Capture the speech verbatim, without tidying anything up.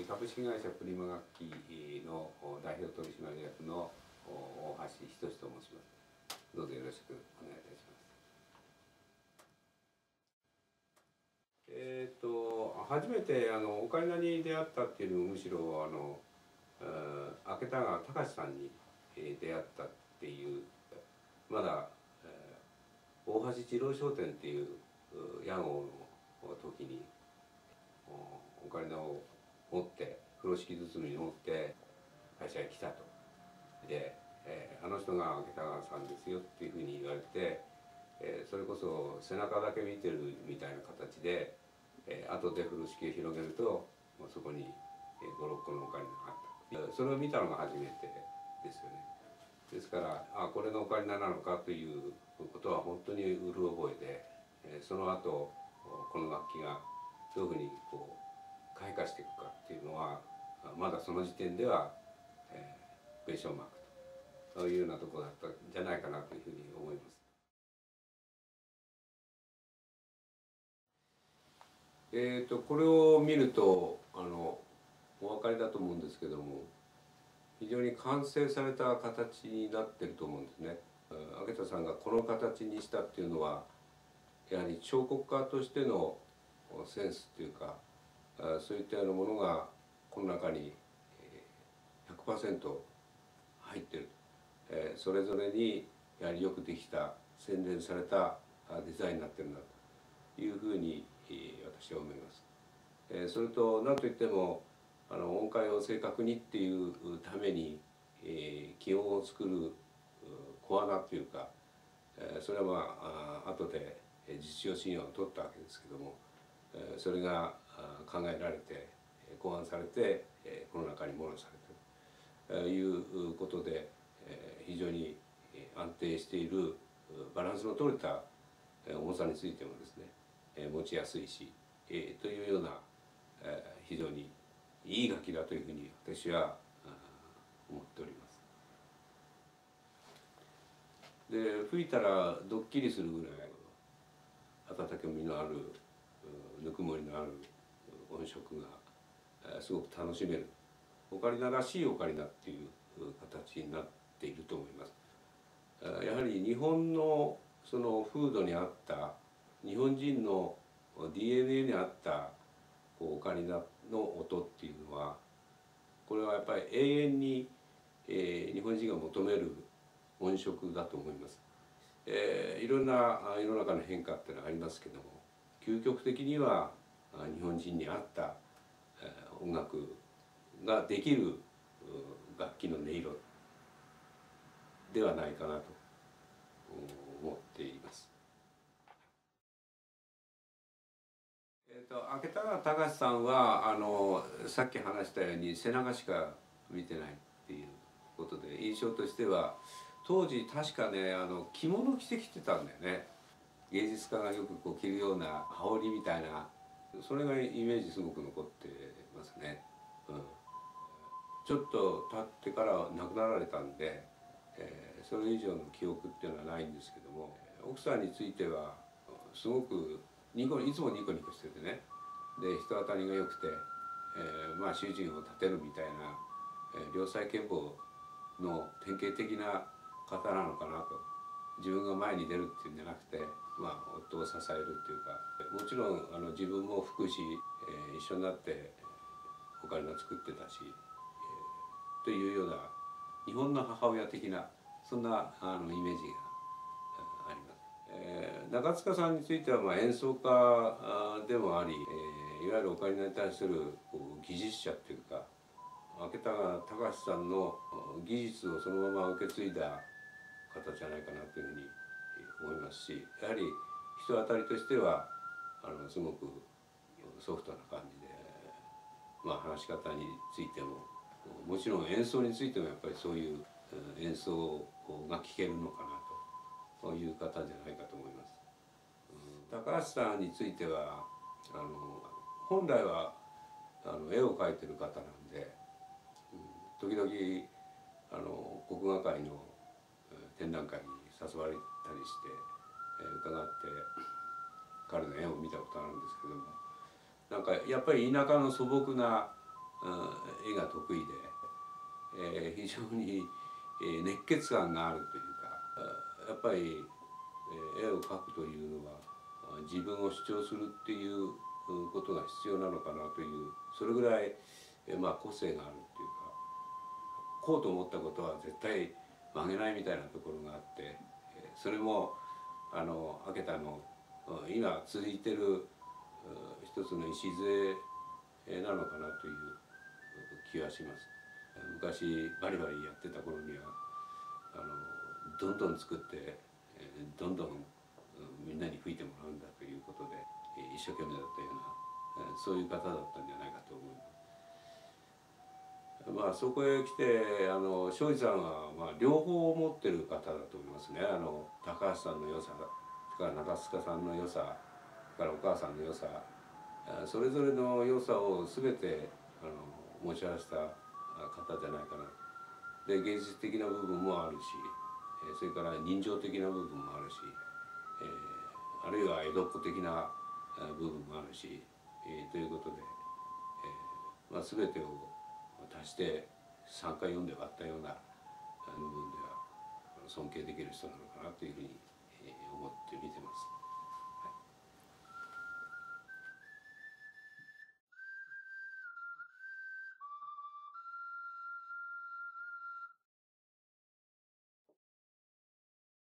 株式会社プリマ楽器の代表取締役の大橋仁と申します。どうぞよろしくお願いいたします。えっ、ー、と初めてあのオカリナに出会ったっていうのもむしろあの明田川隆さんに出会ったっていうまだ、えー、大橋二郎商店っていう屋号の時にオカリナを持って風呂敷包みに持って会社へ来たと。で、えー、あの人が明田川さんですよっていうふうに言われて、えー、それこそ背中だけ見てるみたいな形で、えー、後で風呂敷を広げると、まあ、そこにごろっこのオカリナがあった。それを見たのが初めてですよね。ですからあこれのオカリナなのかということは本当にうる覚えで、えー、その後この楽器がどういうふうにこう開花していくかっていうのはまだその時点では、えー、クエスチョンマークというようなところだったんじゃないかなというふうに思います。えーとこれを見るとあのお分かりだと思うんですけども、非常に完成された形になってると思うんですね。明田さんがこの形にしたっていうのはやはり彫刻家としてのセンスっていうかそういったようなものがこの中に ひゃくパーセント 入ってる。それぞれにやはりよくできた洗練されたデザインになってるんだというふうに私は思います。それと何といってもあの音階を正確にっていうために気音を作る小穴っていうかそれはまあ後で実用信用を取ったわけですけども、それが考えられて考案されてこの中に戻されているということで非常に安定しているバランスの取れた重さについてもですね持ちやすいしというような非常にいい楽器だというふうに私は思っております。で吹いたらドッキリするぐらい温かみのあるぬくもりのある音色がすごく楽しめるオカリナらしいオカリナっていう形になっていると思います。やはり日本のその風土に合った日本人の ディーエヌエー に合ったオカリナの音っていうのはこれはやっぱり永遠に、えー、日本人が求める音色だと思います。えー、いろんな世の中の変化っていうのはありますけども、究極的には日本人に合った、えー、音楽ができる楽器の音色ではないかなと思っています。えーと、明田川隆さんはあのさっき話したように背中しか見てないっていうことで印象としては当時確かねあの着物着てきてたんだよね。芸術家がよくこう着るような羽織みたいなそれがイメージすごく残ってますね。うん、ちょっと経ってから亡くなられたんで、えー、それ以上の記憶っていうのはないんですけども、奥さんについてはすごくニコいつもニコニコしててね、で人当たりが良くて、えー、まあ主人を立てるみたいな、えー、良妻賢母の典型的な方なのかなと。自分が前に出るっていうんじゃなくて、まあ、夫を支えるっていうか、もちろんあの自分も吹くし、えー、一緒になってオカリナ作ってたし、えー、というような日本の母親的なそんなあのイメージがあります。えー、中塚さんについてはまあ演奏家でもあり、えー、いわゆるオカリナに対するこう技術者っていうか明田川隆さんの技術をそのまま受け継いだ方じゃないかなというふうに思いますし、やはり人当たりとしてはあのすごくソフトな感じで、まあ、話し方についてももちろん演奏についてもやっぱりそういう演奏が聴けるのかなという方じゃないかと思います。うん、高橋さんについてはあの本来はあの絵を描いてる方なんで、うん、時々あの国画会の展覧会に誘われたりして、えー、伺って彼の絵を見たことあるんですけども、なんかやっぱり田舎の素朴な絵が得意で、えー、非常に熱血感があるというか、やっぱり絵を描くというのは自分を主張するっていうことが必要なのかなという、それぐらい、まあ、個性があるっていうか、こうと思ったことは絶対曲げないみたいなところがあって、それもあの明田の今続いてる一つの礎なのかなという気がします。昔バリバリやってた頃にはあのどんどん作ってどんどんみんなに吹いてもらうんだということで一生懸命だったような、そういう方だったんじゃないかと思います。まあそこへ来てあの庄司さんはまあ両方持ってる方だと思いますね。あの高橋さんの良さから中須賀さんの良さからお母さんの良さ、それぞれの良さを全てあの持ち合わせた方じゃないかな。で芸術的な部分もあるし、それから人情的な部分もあるし、えー、あるいは江戸っ子的な部分もあるし、えー、ということで、えーまあ、全てを足してさんかいよんで割ったような部分では尊敬できる人なのかなというふうに思って見てます。